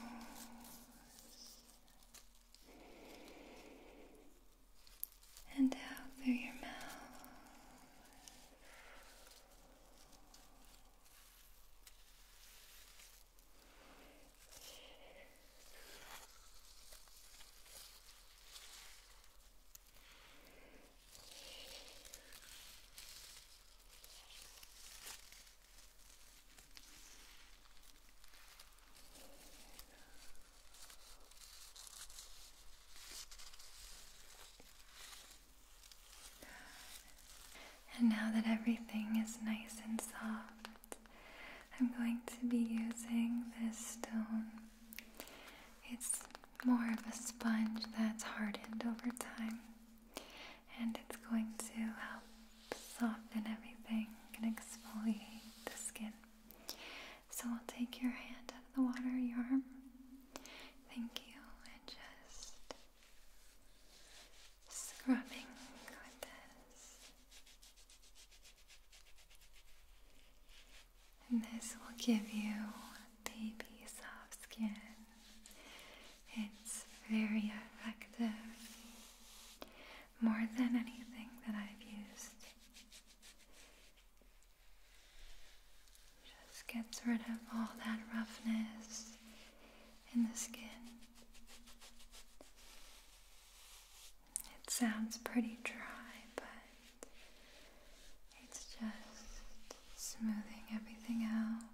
and out through your mouth. And now that everything is nice and soft, I'm going to be using this stone. It's more of a sponge that's hardened over time, and it's going to help soften everything and exfoliate the skin. So I'll take your hand out of the water, your arm. Thank you, and just scrubbing with this. And this will give you baby soft skin. It's very effective, more than anything that I've used. Just gets rid of all that roughness in the skin. It sounds pretty dry, but it's just smoothing everything out.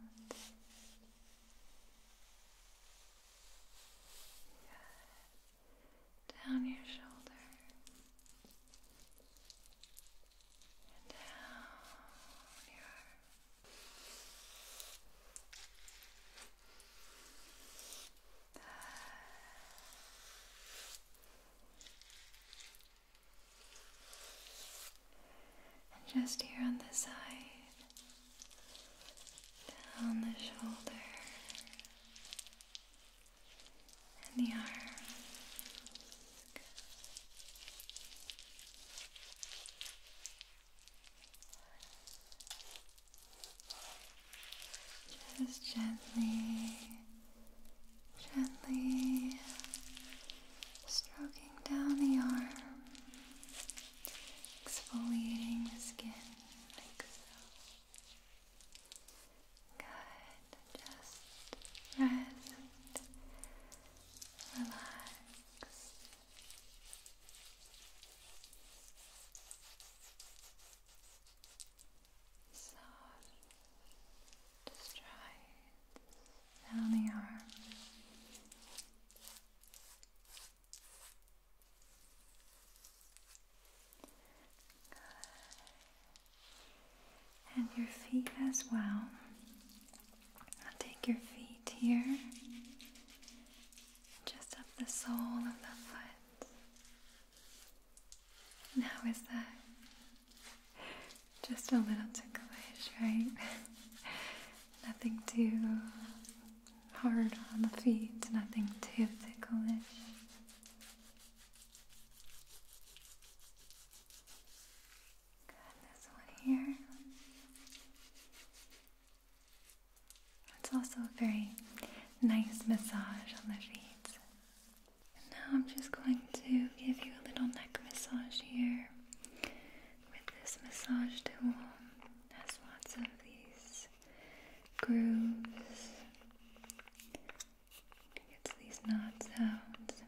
Down your shoulder and down your arm. And just here on the side, down the shoulder and the arm. Just gently, gently stroking down the arm, exfoliating the skin like so. Good. Just rest, relax. as well. I'll take your feet here, just up the sole of the foot. And how is that? Just a little ticklish, right? Nothing too hard on the feet, nothing too ticklish. Good, this one here. It's also a very nice massage on the feet. And now I'm just going to give you a little neck massage here with this massage tool. It has lots of these grooves. It gets these knots out.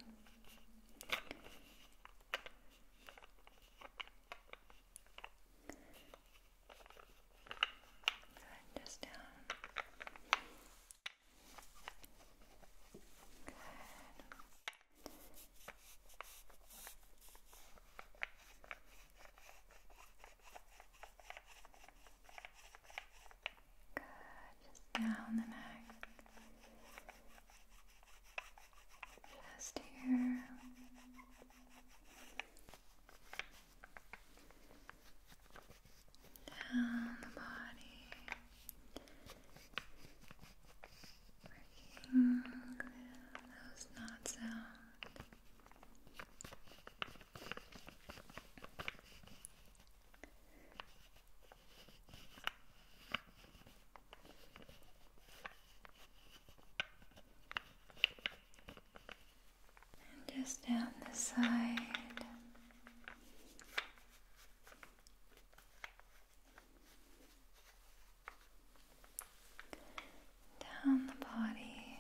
Good, just down. Down the neck, just here, down the body, working those knots out. Just down the side. Down the body.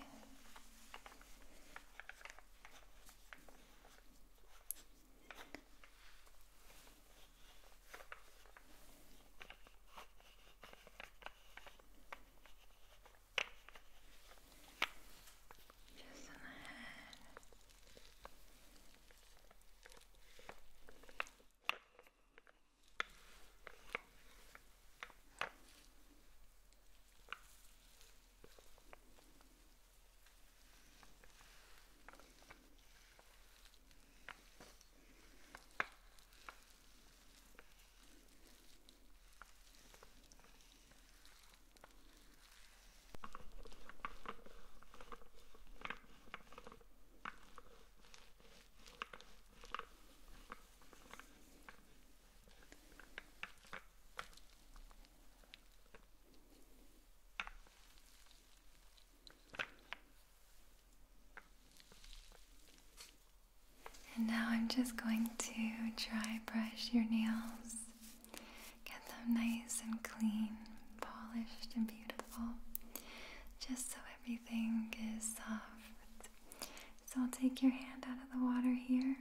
Just on the head. And now I'm just going to dry brush your nails, get them nice and clean, polished and beautiful, just so everything is soft. So I'll take your hand out of the water here,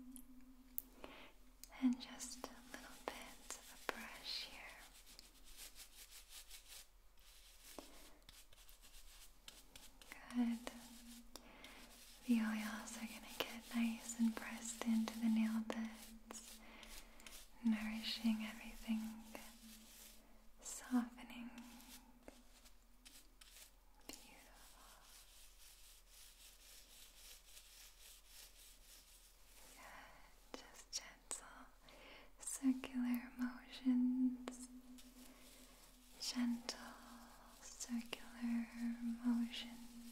and just a little bit of a brush here. Good. The oils are going to get nice and pressed into the nail beds, nourishing everything, softening. Beautiful. Good. Just gentle, circular motions. Gentle, circular motions.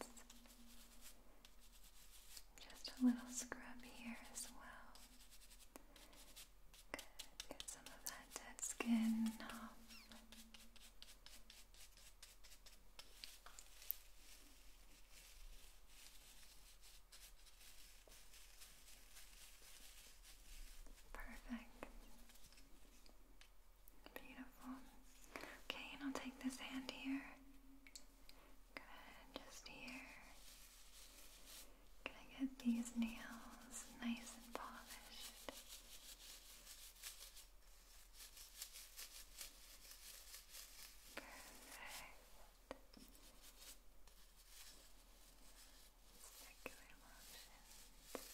Just a little scrub here as well. Good. Get some of that dead skin off. Perfect. Beautiful. Okay, and I'll take this hand here. Good, just here. Gonna get these nails nice and polished. Perfect. Circular motions.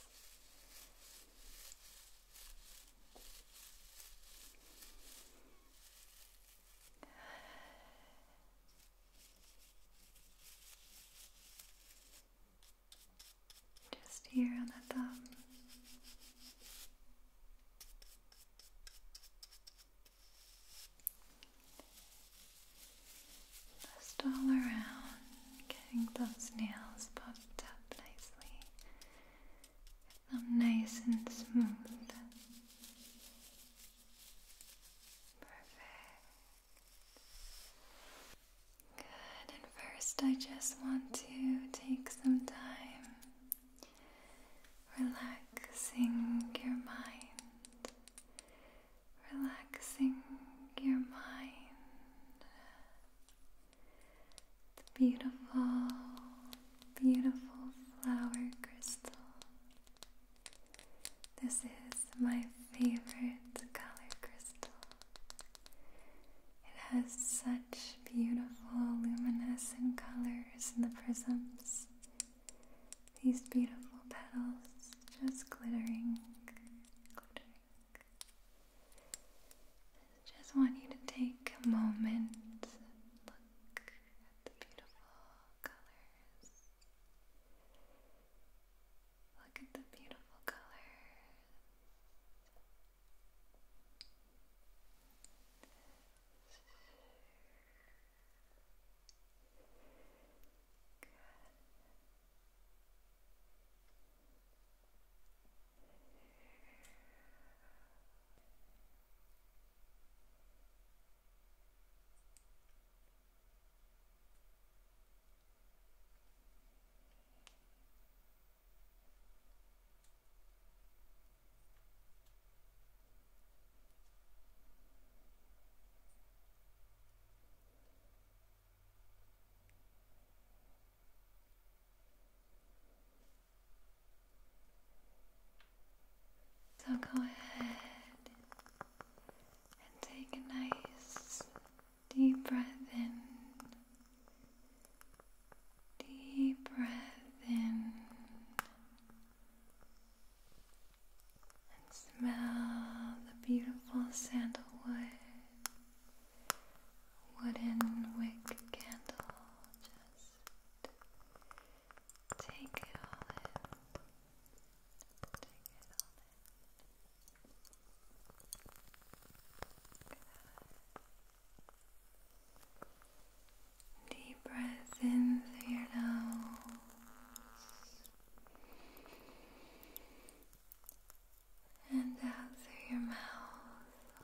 here on the top. Just all around, getting those nails puffed up nicely. Get them nice and smooth. Perfect. Good, and first I just want to take some time relaxing your mind, relaxing your mind. The beautiful, beautiful flower crystal. This is my favorite color crystal. It has such beautiful luminescent colors in the prisms. These beautiful petals just glittering, glittering. Just want you to take a moment, look at the beautiful colors. Look at the beautiful colors. So go ahead and take a nice deep breath in. Deep breath in. And smell the beautiful sandalwood wooden wick candle. Just take it all in. Take it all in. Deep breath in through your nose and out through your mouth.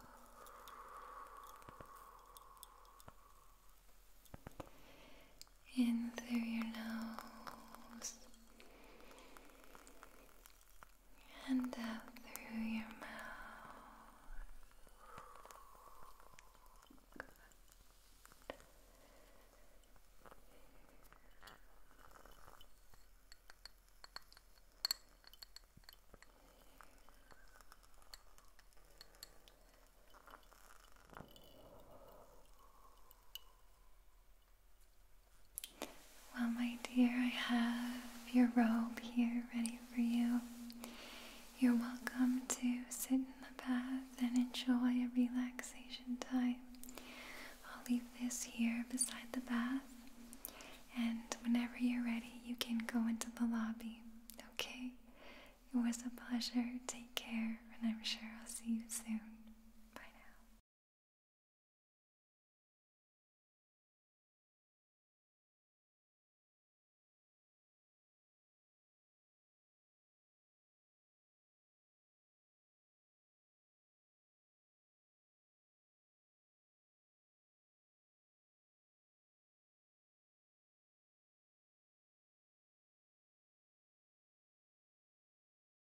In through your nose and out through your mouth. Well, my dear, I have your robe here ready for you. You're welcome to sit in the bath and enjoy a relaxation time. I'll leave this here beside the bath, and whenever you're ready, you can go into the lobby, okay? It was a pleasure. Take care, and I'm sure I'll see you soon.